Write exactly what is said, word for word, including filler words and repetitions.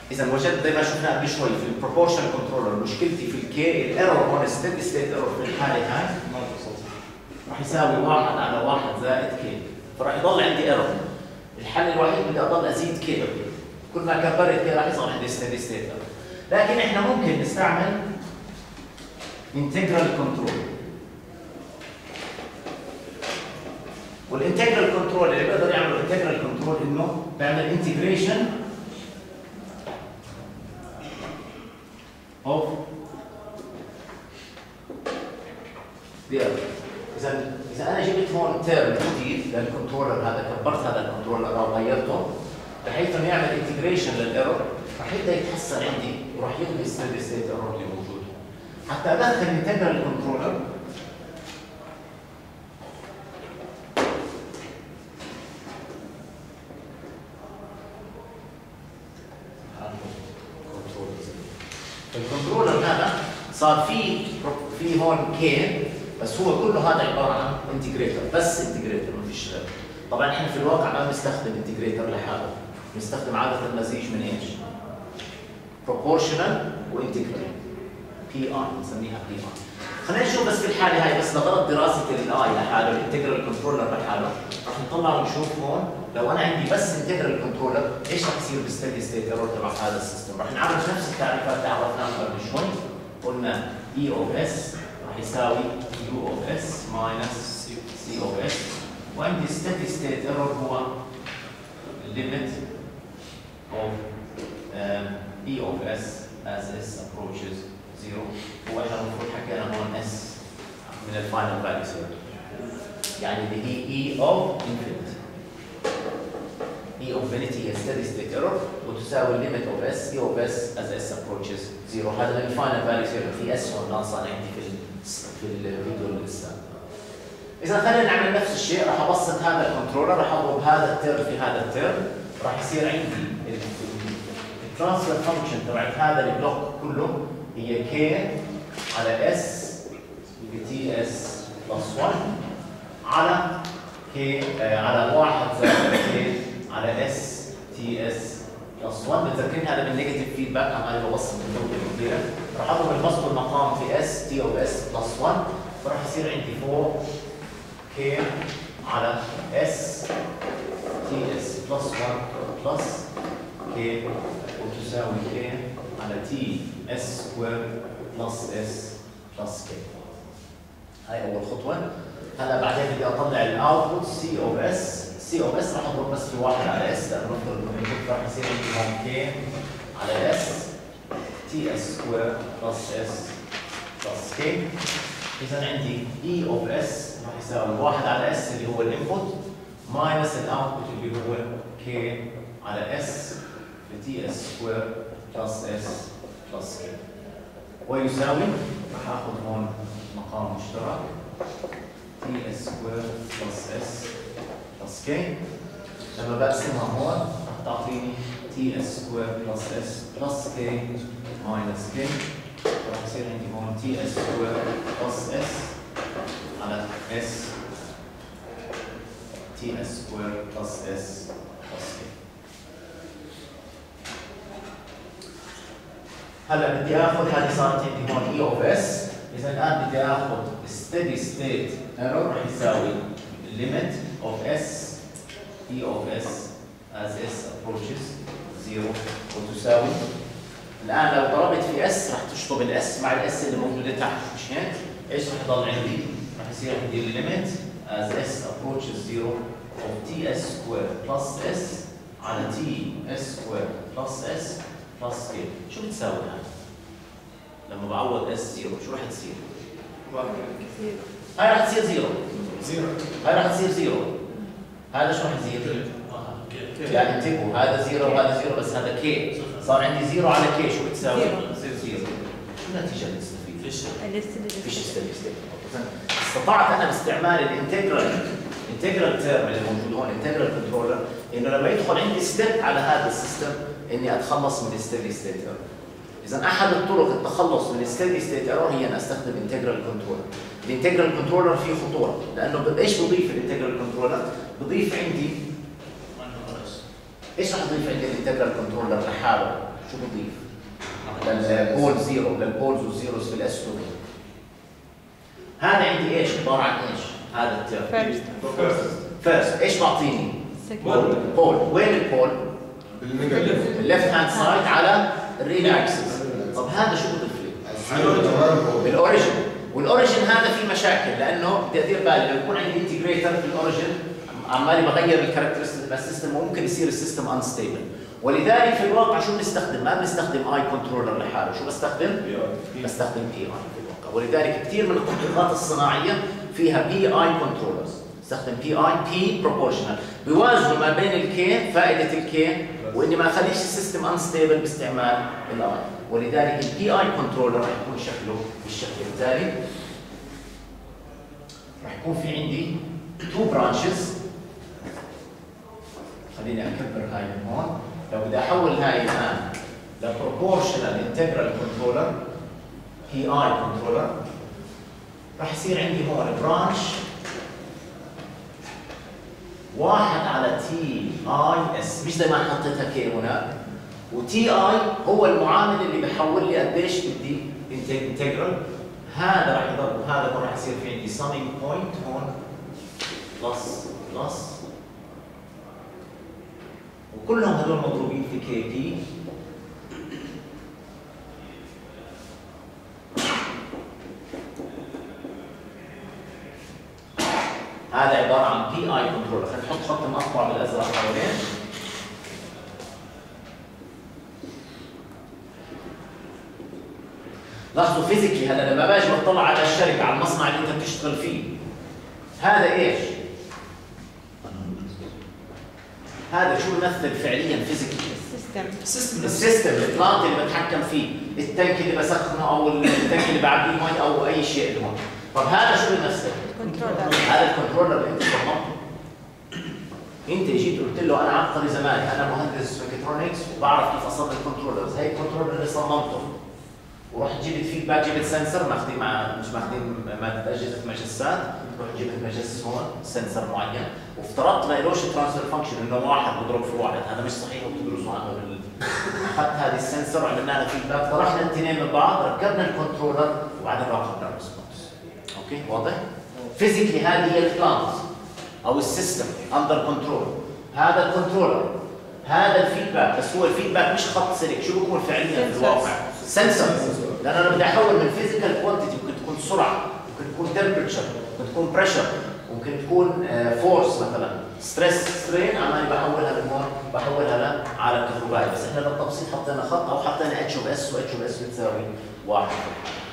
اذا وجدت زي ما شفنا قبل شوي في البروبورشن كنترولر مشكلتي في الكي الايرور هون ستيدي ستيت ايرور في الحاله هاي راح يساوي واحد على واحد زائد كي، فراح يضل عندي ايرور. الحل الوحيد بدي اضل ازيد كي، كل ما كبرت كي راح يصير عندي ستيدي ستيت ايرور. لكن احنا ممكن نستعمل انتجرال كنترول، والانتجرال كنترول اللي بيقدر يعمل انتجرال كنترول انه بيعمل انتجريشن اوف the other. اذا اذا انا جبت هون تيرم جديد للكنترولر هذا، كبرت هذا الكنترولر او غيرته بحيث انه يعمل انتجريشن للايرور، راح يبدا يتحسن عندي وراح يلغي الستيدي ستيت ايرور اللي موجود. حتى ادخل انتجرال كنترولر الكنترولر هذا صار في في هون كي، بس هو كله هذا عباره عن انتجريتور، بس انتجريتور ما فيش غير. طبعا احنا في الواقع ما بنستخدم انتجريتور لحاله، بنستخدم عاده مزيج من ايش؟ بروبورشنال وانتجرال، بي اي بنسميها بي اي. خلينا نشوف بس في الحاله هاي بس لغرض دراسه الاي لحاله، الانتجرال كنترولر لحاله، راح نطلع ونشوف هون لو انا عندي بس انتجرال كنترولر ايش راح يصير بالستيدي ستيت ايرور تبع هذا السيستم. راح نعرف نفس التعريفات اللي عرفناها قبل شوي، قلنا اي اوف اس راح يساوي يو اوف اس ماينس سي اوف اس، وعندي ستيدي ستيت ايرور هو limit of um, E of s as s approaches zero. هو احنا المفروض حكينا هون s من الفاينل فاليو يعني اللي هي E of infinity. E of infinity هي steady state error وتساوي limit of s E of s as s approaches zero. هذا من الفاينل فاليو في s هون ناقصه عندي في في الفيديو اللي لسه. إذا خلينا نعمل نفس الشيء، راح ابسط هذا الكنترولر، راح اضرب هذا التيرم في هذا التيرم، راح يصير عندي الترانسفير فانكشن تبعت هذا البلوك كله هي كي على اس بتي اس بلس واحد على كي على واحد زائد كي على اس تي اس بلس واحد. بتذكرني هذا من نيجاتيف فيدباك، انا ببسط الكتله كبيره، راح اضرب البسط المقام في اس تي او اس بلس واحد، فراح يصير عندي فوق كي على اس تي اس بلس واحد بلس كي وتساوي كي على تي اس سكوير بلس اس بلس كي. هاي اول خطوه. هلا بعدين بدي اطلع الاوتبوت سي اوف اس، سي اوف اس راح اضرب بس في واحد على اس لانه نفترض انه الانبوت راح يصير عندي هون كي على اس تي اس سكوير بلس اس بلس كي. اذا عندي اي اوف اس راح يساوي واحد على اس اللي هو الانبوت ماينس الاوتبوت اللي هو كي على اس في تي اس سكوير بلس اس بلس كي، ويساوي راح اخذ هون مقام مشترك تي اس سكوير بلس اس بلس كي. لما بقسمها هون راح تعطيني تي اس سكوير بلس اس بلس كي ماينس كي، راح يصير عندي هون تي اس سكوير بلس اس على اس تي اس سكوير بلس اس بلس كي. هلا بدي اخذ هذه صارت عندي هون اي اوف اس، اذا الان بدي اخذ steady state error راح يساوي limit of s e of s as s approaches zero وتساوي الان لو ضربت في s راح تشطب الاس مع الاس اللي موجوده تحت، مش هيك؟ ايش راح يضل عندي؟ راح يصير عندي limit as s approaches zero of ts square plus s على ts square plus s plus k. شو بتساوي هاي؟ لما بعوض اس زيرو شو راح تصير؟ هاي راح تصير زيرو. زيرو. هاي راح تصير زيرو. هذا شو راح يصير؟ يعني انتبهوا هذا زيرو وهذا زيرو بس هذا كي، صار عندي زيرو على كي شو بتساوي؟ بتصير زيرو. شو النتيجة اللي نستفيد؟ فيش. فيش ستيدي ستيت. استطعت انا باستعمال الانتجرال الانتجرال تيرم اللي موجود هون انتجرال كنترولر انه لما يدخل عندي ستيب على هذا السيستم اني اتخلص من الستيدي ستيت ايرور. اذا احد الطرق التخلص من الستيدي ستيت ايرور هي ان استخدم انتجرال كنترولر. الانتجرال كنترولر فيه خطوره لانه ايش بضيف الانتجرال كنترولر؟ بضيف عندي ايش راح يضيف عندي الانتجرال كنترولر لحاله؟ شو بضيف؟ للبول زيرو للبولز والزيروز في الاس اتنين. هذا عندي ايش؟ عباره عن ايش؟ هذا التيرم فيرست فيرست ايش بعطيني؟ بول. وين البول؟ الليفت هاند سايد على الريل اكسس. طب هذا شو بضيف لي؟ الاوريجن. والاوريجن هذا في مشاكل لانه بدي ادير بالي لو يكون عندي انتجريتر في الاوريجن عمالي بغير الكاركترستيك السيستم ممكن يصير السيستم انستيبل. ولذلك في الواقع شو بنستخدم؟ ما بنستخدم اي كنترولر لحاله، شو بستخدم؟ بستخدم بي اي في الواقع. ولذلك كثير من التطبيقات الصناعيه فيها بي اي كنترولرز، بستخدم بي اي بي بروبورشنال، بيوازنوا ما بين الكي، فائده الكي واني ما اخليش السيستم انستيبل باستعمال الاي. ولذلك البي اي كنترولر رح يكون شكله بالشكل التالي. رح يكون في عندي تو برانشز. خليني اكبر هاي من هون. لو بدي احول هاي الان لبروبورشنال انتجرال كنترولر بي اي كنترولر راح يصير عندي هون برانش واحد على تي اي اس، مش زي ما حطيتها كي هناك، وتي اي هو المعامل اللي بحول لي قديش بدي انتجرال. هذا راح يضل وهذا راح يصير في عندي سامينج بوينت هون بلس بلس، وكلهم هذول مضروبين في كي بي. هذا عباره عن بي اي كنترولر. خلينا نحط خط مقطع بالازرق حوالين. لاحظوا فيزيكلي هلا لما باجي بطلع على الشركه على المصنع اللي انت بتشتغل فيه، هذا ايش؟ هذا شو بيمثل فعليا فيزيكلي؟ السيستم. السيستم السيستم البلانت اللي بتحكم فيه، التانك اللي بسخنه او التانك اللي بعبيه مي او اي شيء اللي هون. طب هذا شو بيمثل؟ الكنترولر. هذا الكنترولر اللي انت صممته. انت جيت قلت له انا عبقري زماني، انا مهندس ميكاترونكس وبعرف كيف اصمم الكنترولرز، هي الكنترولر اللي صممته. ورحت جبت فيدباك، جبت سنسر ماخذين مع مش ماخذين ماده اجهزه مجسات، رحت جبت مجس هون سنسر معين، وافترضت ما لهوش ترانسفير فانكشن انه واحد بضرب في واحد، هذا مش صحيح وبتدرسوا عنه بال... اخذت هذه السنسر وعملنا لها فيدباك، طرحنا الاثنين من بعض، ركبنا الكنترولر وبعدين راقبنا الريسبونس. اوكي واضح؟ فيزيكلي هذه هي البلانت او السيستم اندر كنترول. هذا الكنترولر، هذا الفيدباك، بس هو الفيدباك مش خط سلك، شو بيكون فعليا في الواقع؟ سنسر. لان انا بدي احول من فيزيكال كوانتيتي، ممكن تكون سرعه، ممكن تكون تمبرتشر، ممكن تكون بريشر، ممكن تكون فورس مثلا، ستريس سترين، عمالي بحولها من هون بحولها لعالم كهربائي، بس احنا للتبسيط حطينا خط او حطينا اتش او اس، واتش او اس بتساوي واحد.